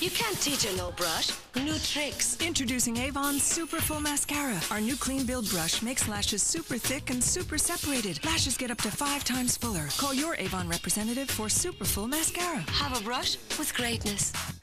You can't teach a no brush. New tricks. Introducing Avon Super Full Mascara. Our new clean build brush makes lashes super thick and super separated. Lashes get up to 5 times fuller. Call your Avon representative for Super Full Mascara. Have a brush with greatness.